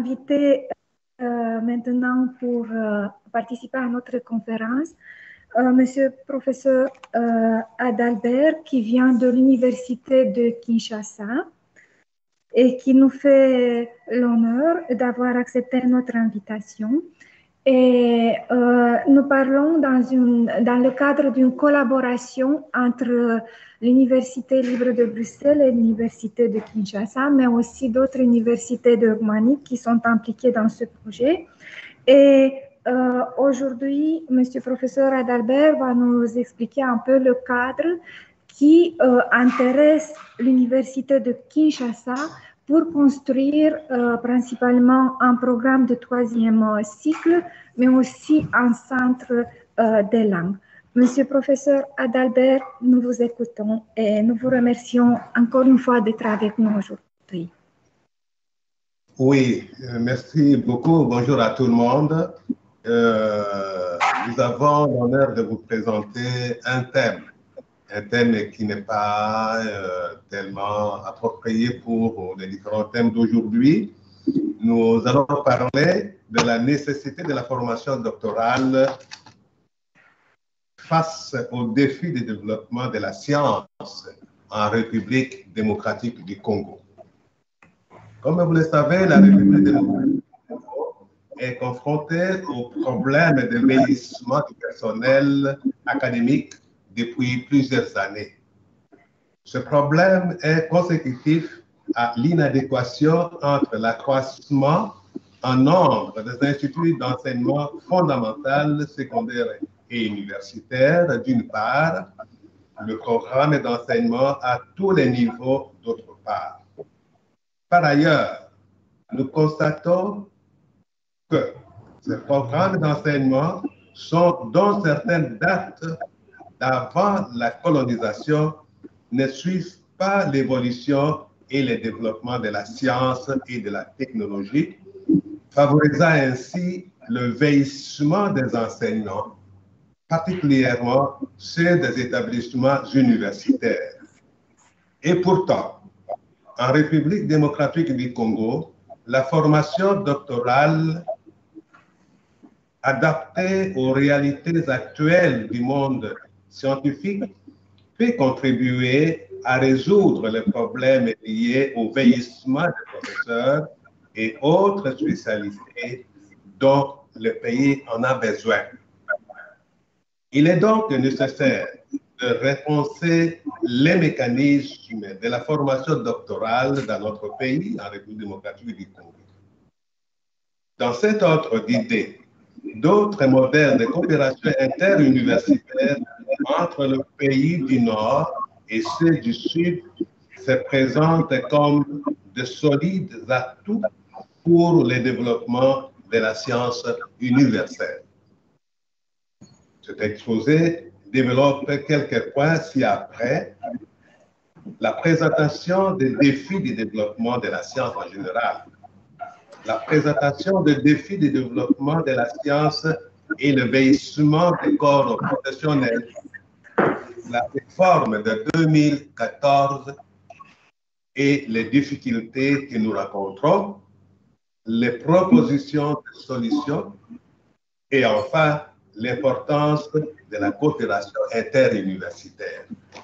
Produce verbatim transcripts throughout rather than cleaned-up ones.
invité euh, maintenant pour euh, participer à notre conférence euh, Monsieur professeur euh, Adalbert qui vient de l'Université de Kinshasa et qui nous fait l'honneur d'avoir accepté notre invitation. Et euh, nous parlons dans, une, dans le cadre d'une collaboration entre l'Université libre de Bruxelles et l'Université de Kinshasa, mais aussi d'autres universités de Roumanie qui sont impliquées dans ce projet. Et euh, aujourd'hui, Monsieur professeur Adalbert va nous expliquer un peu le cadre qui euh, intéresse l'Université de Kinshasa pour construire euh, principalement un programme de troisième cycle, mais aussi un centre euh, des langues. Monsieur professeur Adalbert, nous vous écoutons et nous vous remercions encore une fois d'être avec nous aujourd'hui. Oui, merci beaucoup. Bonjour à tout le monde. Euh, nous avons l'honneur de vous présenter un thème, un thème qui n'est pas euh, tellement approprié pour les différents thèmes d'aujourd'hui. Nous allons parler de la nécessité de la formation doctorale face aux défis de développement de la science en République démocratique du Congo. Comme vous le savez, la République démocratique du Congo est confrontée au problème de vieillissement du personnel académique depuis plusieurs années. Ce problème est consécutif à l'inadéquation entre l'accroissement en nombre des instituts d'enseignement fondamental, secondaire et universitaire, d'une part, le programme d'enseignement à tous les niveaux, d'autre part. Par ailleurs, nous constatons que ces programmes d'enseignement sont, dont certaines dates d'avant la colonisation, ne suivent pas l'évolution et le développement de la science et de la technologie, favorisant ainsi le vieillissement des enseignants, particulièrement ceux des établissements universitaires. Et pourtant, en République démocratique du Congo, la formation doctorale adaptée aux réalités actuelles du monde scientifique peut contribuer à résoudre les problèmes liés au vieillissement des professeurs et autres spécialités dont le pays en a besoin. Il est donc nécessaire de repenser les mécanismes de la formation doctorale dans notre pays, en République démocratique du Congo. Dans cet ordre d'idées, d'autres modèles de coopération interuniversitaire entre le pays du Nord et ceux du Sud se présentent comme de solides atouts pour le développement de la science universelle. Cet exposé développe quelques points ci-après. La présentation des défis du développement de la science en général, la présentation des défis du développement de la science et le vieillissement des corps professionnels, la réforme de deux mille quatorze et les difficultés que nous rencontrons, les propositions de solutions et enfin l'importance de la coopération interuniversitaire.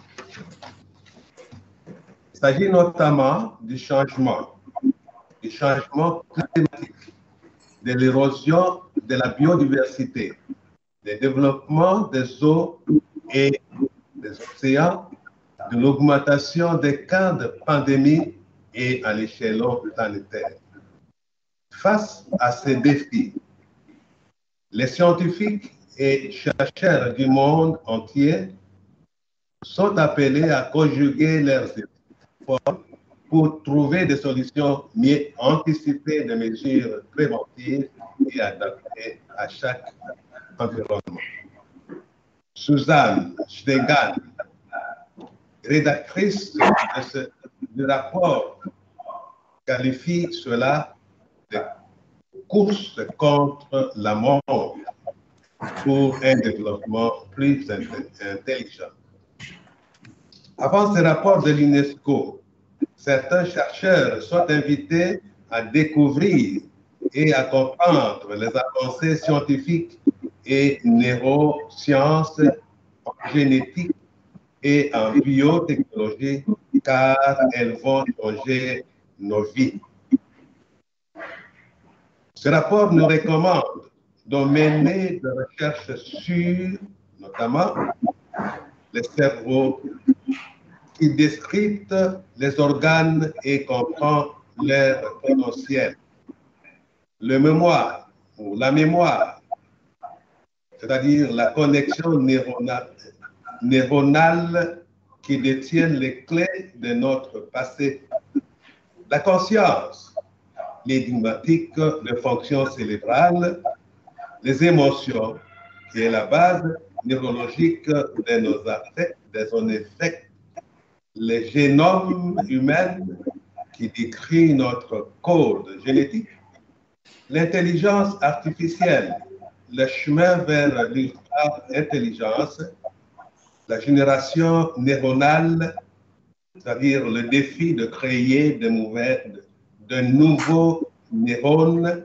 Il s'agit notamment du changement, du changement climatique, de l'érosion de la biodiversité, du développement des eaux et des océans, de l'augmentation des cas de pandémie et à l'échelon planétaire. Face à ces défis, les scientifiques et chercheurs du monde entier sont appelés à conjuguer leurs efforts pour trouver des solutions mieux anticipées, des mesures préventives et adaptées à chaque environnement. Suzanne Stegan, rédactrice de ce de rapport, qualifie cela de course contre la mort pour un développement plus intelligent. Avant ce rapport de l'UNESCO, certains chercheurs sont invités à découvrir et à comprendre les avancées scientifiques et neurosciences, en génétique et en biotechnologie, car elles vont changer nos vies. Ce rapport nous recommande de mener des recherches sur, notamment, les cerveaux, qui décrypte les organes et comprend leur potentiel. Le mémoire, ou la mémoire, c'est-à-dire la connexion neuronale, neuronale qui détient les clés de notre passé. La conscience, l'énigmatique de fonctions cérébrales, les émotions, qui est la base neurologique de nos affects, de nos effets, le génome humain qui décrit notre code génétique, l'intelligence artificielle, le chemin vers l'ultra-intelligence, la génération neuronale, c'est-à-dire le défi de créer de, nouvelles, de nouveaux neurones,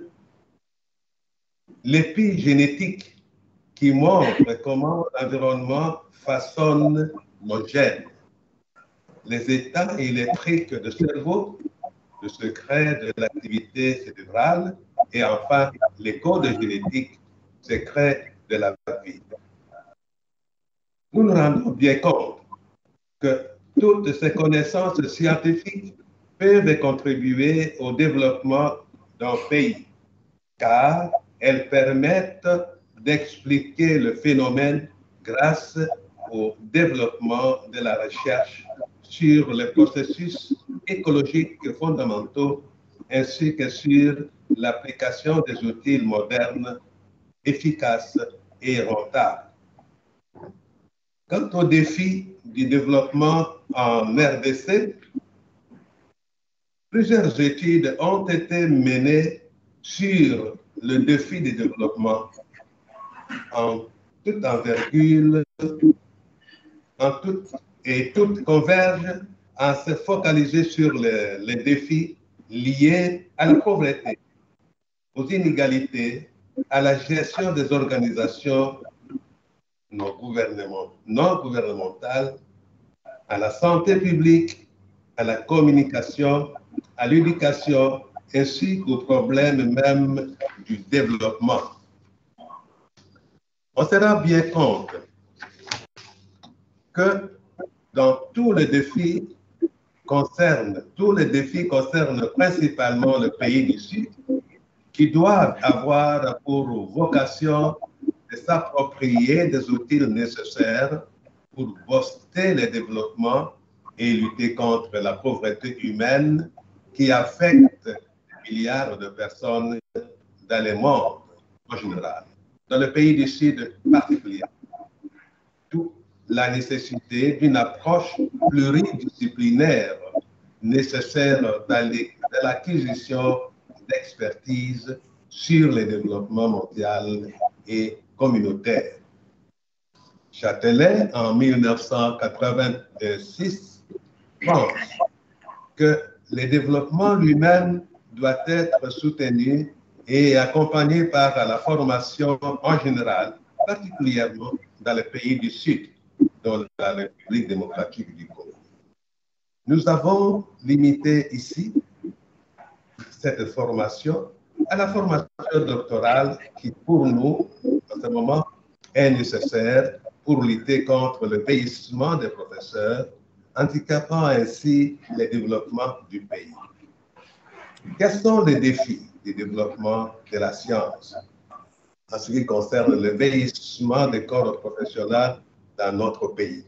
l'épigénétique qui montre comment l'environnement façonne nos gènes, les états électriques de cerveau, le secret de l'activité cérébrale, et enfin les codes génétiques, secrets de la vie. Nous nous rendons bien compte que toutes ces connaissances scientifiques peuvent contribuer au développement d'un pays, car elles permettent d'expliquer le phénomène grâce au développement de la recherche sur les processus écologiques fondamentaux ainsi que sur l'application des outils modernes, efficaces et rentables. Quant au défi du développement en R D C, plusieurs études ont été menées sur le défi du développement en toute envergure, en tout, et toutes convergent à se focaliser sur les, les défis liés à la pauvreté, aux inégalités, à la gestion des organisations non gouvernementales, non gouvernementales, à la santé publique, à la communication, à l'éducation, ainsi qu'aux problèmes même du développement. On se rend bien compte que dans tous les défis concernent, tous les défis concernent principalement le pays du Sud, qui doivent avoir pour vocation de s'approprier des outils nécessaires pour booster le développement et lutter contre la pauvreté humaine qui affecte des milliards de personnes dans le monde en général. Dans le pays du Sud particulièrement, d'où la nécessité d'une approche pluridisciplinaire nécessaire dans l'acquisition d'expertise sur le développement mondial et communautaire. Châtelet, en mille neuf cent quatre-vingt-six, pense que le développement lui-même doit être soutenu et accompagné par la formation en général, particulièrement dans les pays du Sud, dans la République démocratique du Congo. Nous avons limité ici cette formation à la formation doctorale qui, pour nous, en ce moment, est nécessaire pour lutter contre le vieillissement des professeurs, handicapant ainsi le développement du pays. Quels sont les défis du développement de la science en ce qui concerne le vieillissement des corps professionnels dans notre pays?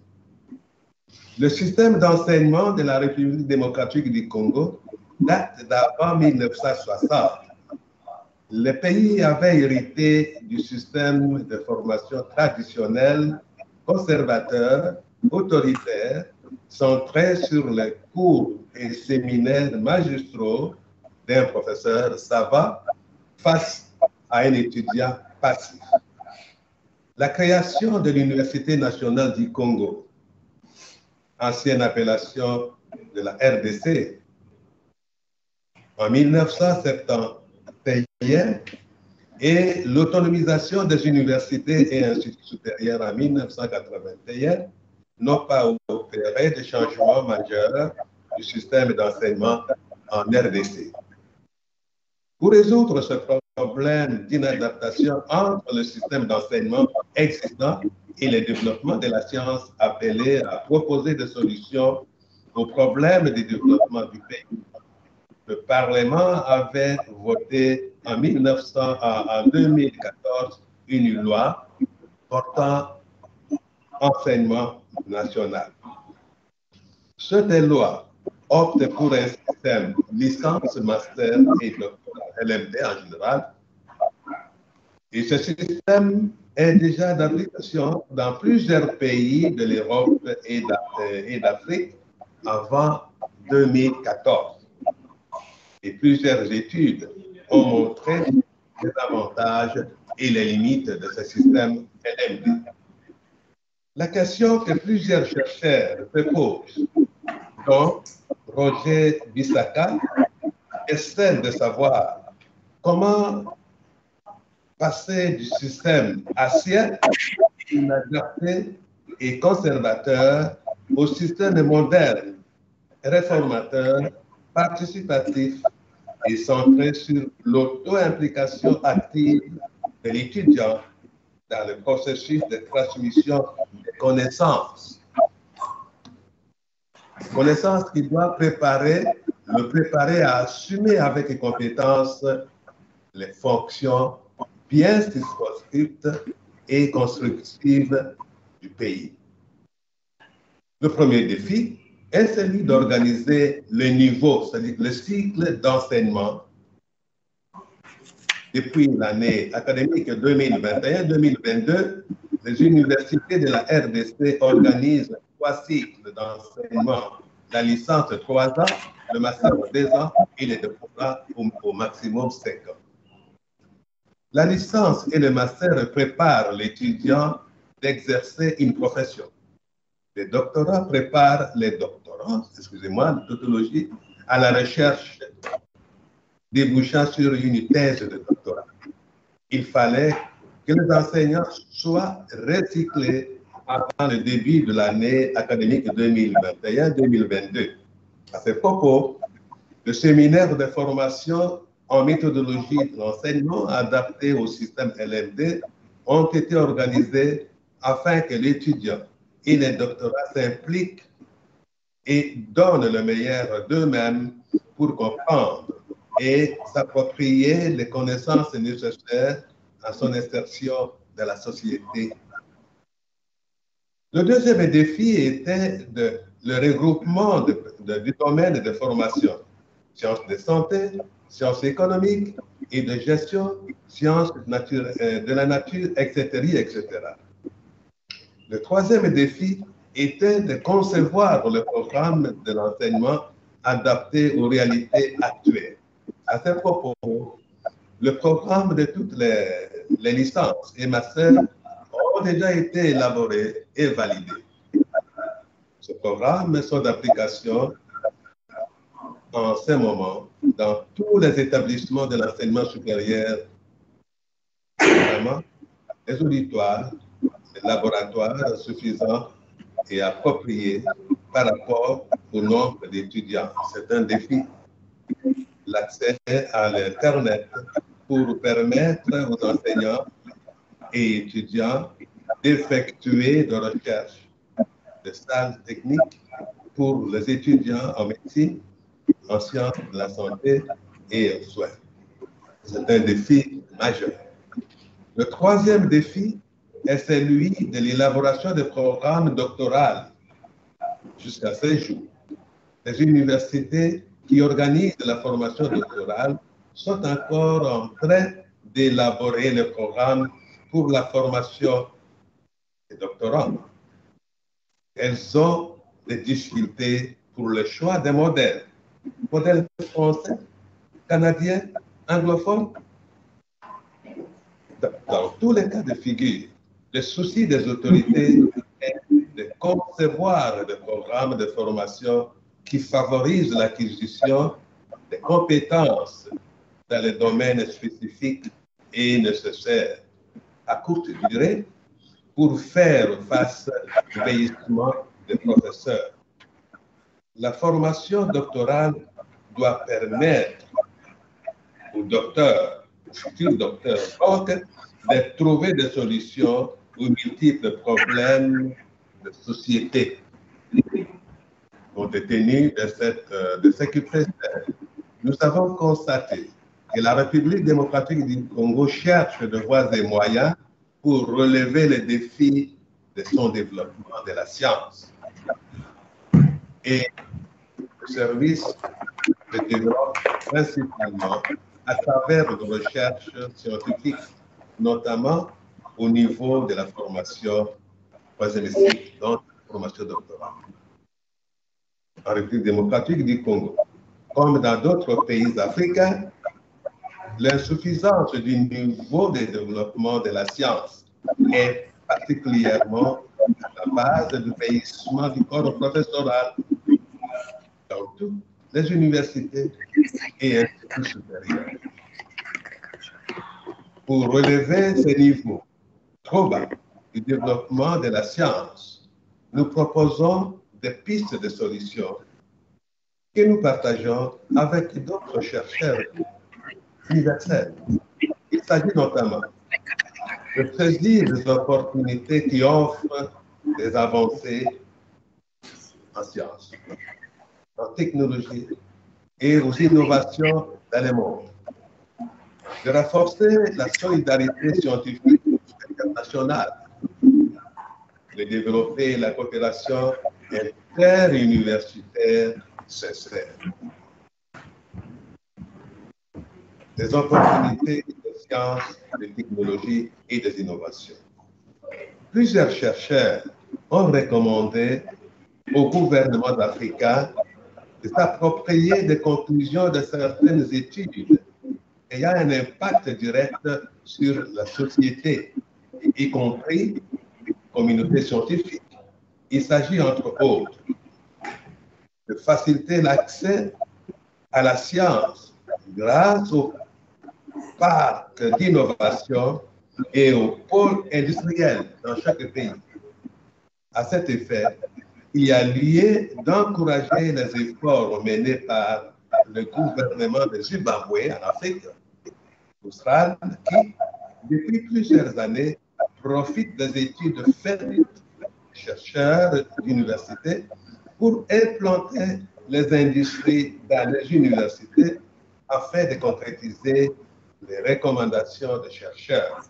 Le système d'enseignement de la République démocratique du Congo date d'avant mille neuf cent soixante. Le pays avait hérité du système de formation traditionnel, conservateur, autoritaire, centré sur les cours et séminaires magistraux d'un professeur savant face à un étudiant passif. La création de l'Université nationale du Congo, ancienne appellation de la R D C, en mille neuf cent septante, supérieurs et l'autonomisation des universités et instituts supérieurs en mille neuf cent quatre-vingt-un n'ont pas opéré de changements majeurs du système d'enseignement en R D C. Pour résoudre ce problème d'inadaptation entre le système d'enseignement existant et le développement de la science appelé à proposer des solutions aux problèmes de développement du pays, le Parlement avait voté en, mille neuf cents, en deux mille quatorze une loi portant enseignement national. Cette loi opte pour un système licence, master et doctorat, L M D en général. Et ce système est déjà d'application dans plusieurs pays de l'Europe et d'Afrique avant deux mille quatorze. Et plusieurs études ont montré les avantages et les limites de ce système L M D. La question que plusieurs chercheurs se posent, dont Roger Bissaka, est celle de savoir comment passer du système ancien, inadapté et conservateur au système moderne, réformateur, participatif et centré sur l'auto-implication active de l'étudiant dans le processus de transmission des connaissances. Connaissances qui doivent préparer, le préparer à assumer avec compétence les fonctions bien circonscriptes et constructives du pays. Le premier défi est celui d'organiser le niveau, c'est-à-dire le cycle d'enseignement. Depuis l'année académique deux mille vingt et un deux mille vingt-deux, les universités de la R D C organisent trois cycles d'enseignement, la licence trois ans, le master deux ans et le doctorat au, au maximum cinq ans. La licence et le master préparent l'étudiant d'exercer une profession. Les doctorats préparent les doctorants, excusez-moi, de tautologie, à la recherche débouchant sur une thèse de doctorat. Il fallait que les enseignants soient recyclés avant le début de l'année académique deux mille vingt et un deux mille vingt-deux. À ce propos, le séminaire de formation en méthodologie de l'enseignement adapté au système L M D ont été organisés afin que l'étudiant et les doctorats s'impliquent et donnent le meilleur d'eux-mêmes pour comprendre et s'approprier les connaissances nécessaires à son insertion dans la société. Le deuxième défi était de, le regroupement de, de, du domaine de formation, sciences de santé, sciences économiques et de gestion, sciences nature, de la nature, et cetera, et cetera. Le troisième défi était de concevoir le programme de l'enseignement adapté aux réalités actuelles. À ce propos, le programme de toutes les, les licences et masters ont déjà été élaborés et validés. Ce programme sont d'application en ce moment dans tous les établissements de l'enseignement supérieur, notamment les auditoires, les laboratoires suffisants et appropriés par rapport au nombre d'étudiants. C'est un défi. L'accès à l'Internet pour permettre aux enseignants et étudiants d'effectuer des recherches, des stages techniques pour les étudiants en médecine, en sciences de la santé et en soins. C'est un défi majeur. Le troisième défi est celui de l'élaboration des programmes doctoraux. Jusqu'à ce jour, les universités qui organisent la formation doctorale sont encore en train d'élaborer le programme pour la formation des doctorants. Elles ont des difficultés pour le choix des modèles. Modèles français, canadiens, anglophones. Dans tous les cas de figure, le souci des autorités est de concevoir des programmes de formation qui favorisent l'acquisition des compétences dans les domaines spécifiques et nécessaires à courte durée pour faire face au vieillissement des professeurs. La formation doctorale doit permettre aux docteurs, aux futurs docteurs, donc, de trouver des solutions aux multiples problèmes de société compte tenu de, cette, de ce qui précède. Nous avons constaté que la République démocratique du Congo cherche de voies et moyens pour relever les défis de son développement de la science. Et le service se développe principalement à travers de recherches scientifiques, notamment au niveau de la formation troisième cycle, donc la formation doctorale. En République démocratique du Congo, comme dans d'autres pays africains, l'insuffisance du niveau de développement de la science est particulièrement à la base du vieillissement du corps professoral dans toutes les universités et instituts supérieurs. Pour relever ce niveau trop bas du développement de la science, nous proposons des pistes de solutions que nous partageons avec d'autres chercheurs universels. Il s'agit notamment de saisir des opportunités qui offrent des avancées en sciences, en technologie et aux innovations dans le monde, de renforcer la solidarité scientifique internationale, de développer la coopération interuniversitaire sincère, des opportunités de sciences, de technologie et des innovations. Plusieurs chercheurs ont recommandé au gouvernement africain de s'approprier des conclusions de certaines études ayant un impact direct sur la société, y compris les communautés scientifiques. Il s'agit entre autres de faciliter l'accès à la science grâce au parc d'innovation et aux pôles industriels dans chaque pays. À cet effet, il y a lieu d'encourager les efforts menés par le gouvernement de Zimbabwe en Afrique australe qui, depuis plusieurs années, profite des études faites de chercheurs d'université pour implanter les industries dans les universités afin de concrétiser les recommandations des chercheurs.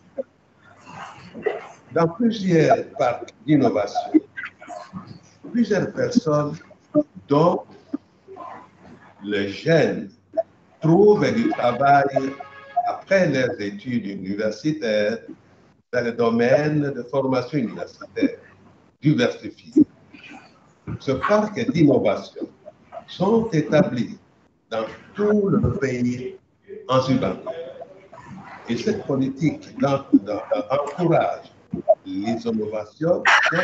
Dans plusieurs parcs d'innovation, plusieurs personnes, dont les jeunes, trouvent du travail après leurs études universitaires dans le domaine de formation universitaire diversifié. Ce parc d'innovation sont établis dans tout le pays en Zimbabwe. Et cette politique dans, dans, encourage les innovations,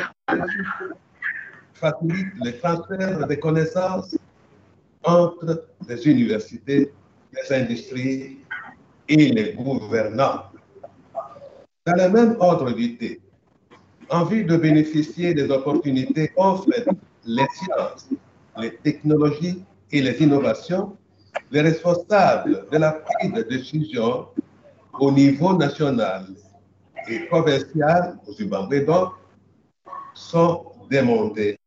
facilite le transfert de connaissances entre les universités, les industries et les gouvernants. Dans le même ordre d'idée, en vue de bénéficier des opportunités offertes les sciences, les technologies et les innovations, les responsables de la prise de décision au niveau national et provincial au Zimbabwe donc, sont demandés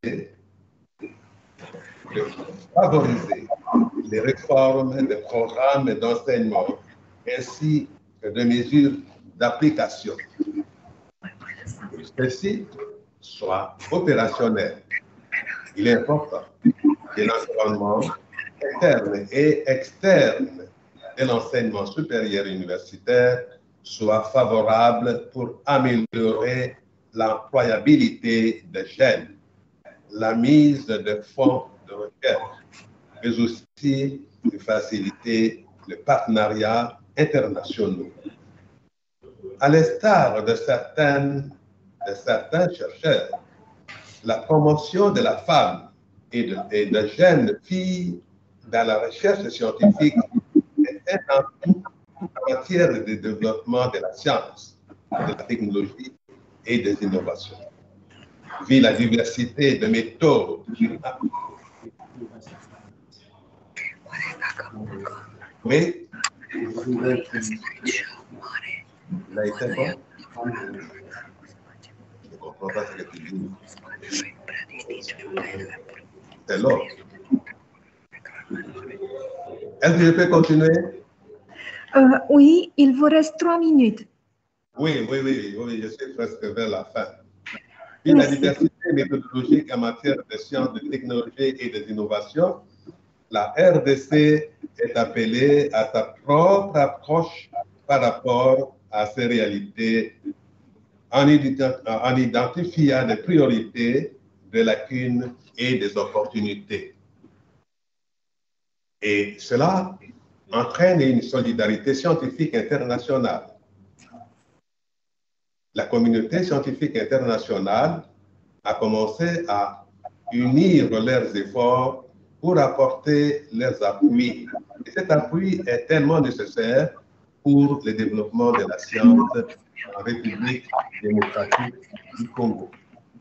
de favoriser les réformes des programmes d'enseignement ainsi que de mesures d'application. Que ceci soit opérationnel. Il est important que l'environnement interne et externe de l'enseignement supérieur universitaire soit favorable pour améliorer l'employabilité des jeunes, la mise de fonds de recherche, mais aussi de faciliter le partenariat international. À l'instar de certaines, de certains chercheurs, la promotion de la femme et de, et de jeunes filles dans la recherche scientifique est un atout en matière de développement de la science, de la technologie et des innovations. Vu la diversité de méthodes. Oui. Il a été quoi? Je ne comprends pas ce que tu dis. C'est l'autre. Est-ce que je peux continuer? Euh, oui, il vous reste trois minutes. Oui, oui, oui, oui, je suis presque vers la fin. Puis la diversité méthodologique en matière de sciences, de technologie et des innovations, la R D C est appelée à sa propre approche par rapport à ces réalités en, en identifiant des priorités, des lacunes et des opportunités. Et cela entraîne une solidarité scientifique internationale. La communauté scientifique internationale a commencé à unir leurs efforts pour apporter leurs appuis. Et cet appui est tellement nécessaire pour le développement de la science en République démocratique du Congo.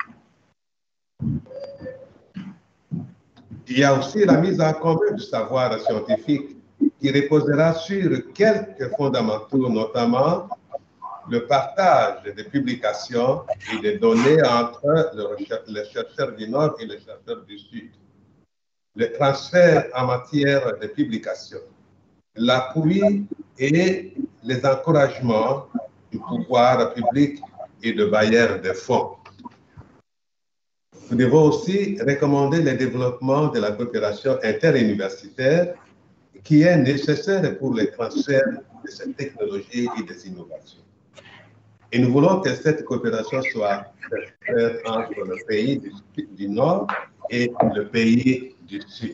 Il y a aussi la mise en commun du savoir scientifique qui reposera sur quelques fondamentaux, notamment le partage des publications et des données entre les chercheurs du Nord et les chercheurs du Sud, le transfert en matière de publications, l'appui et les encouragements du pouvoir public et de bailleurs de fonds. Nous devons aussi recommander le développement de la coopération interuniversitaire qui est nécessaire pour le transfert de ces technologies et des innovations. Et nous voulons que cette coopération soit faite entre le pays du, du Nord et le pays du Sud.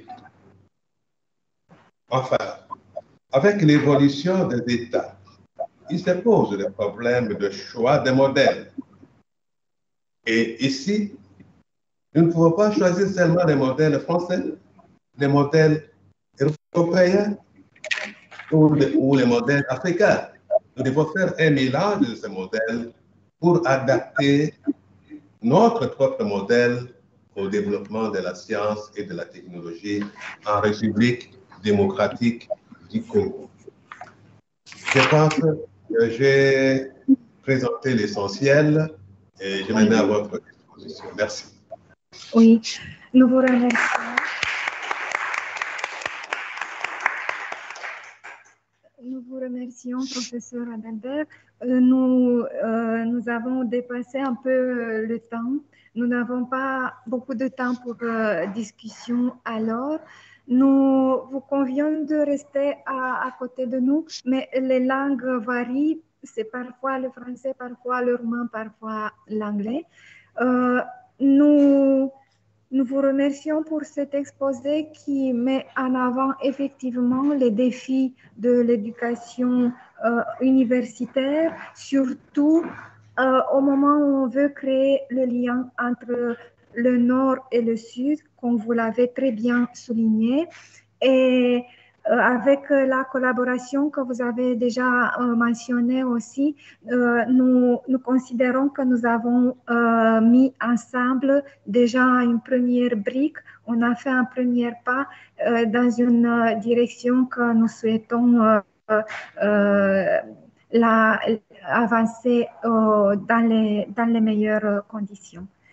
Enfin, avec l'évolution des États, il se pose le problème de choix des modèles. Et ici, nous ne pouvons pas choisir seulement les modèles français, les modèles européens ou les, ou les modèles africains. Nous devons faire un mélange de ces modèles pour adapter notre propre modèle au développement de la science et de la technologie en République démocratique du Congo. Je pense que j'ai présenté l'essentiel et je me mets à votre disposition. Merci. Oui, nous vous remercions. Nous vous remercions, professeur Adalbert. Euh, nous, euh, nous avons dépassé un peu euh, le temps. Nous n'avons pas beaucoup de temps pour euh, discussion alors. Nous vous convions de rester à, à côté de nous, mais les langues varient. C'est parfois le français, parfois le roumain, parfois l'anglais. Euh, nous... Nous vous remercions pour cet exposé qui met en avant effectivement les défis de l'éducation euh, universitaire, surtout euh, au moment où on veut créer le lien entre le Nord et le Sud, comme vous l'avez très bien souligné. Et euh, avec la collaboration que vous avez déjà euh, mentionnée aussi, euh, nous, nous considérons que nous avons euh, mis ensemble déjà une première brique. On a fait un premier pas euh, dans une euh, direction que nous souhaitons euh, euh, la, avancer euh, dans, les, dans les meilleures conditions.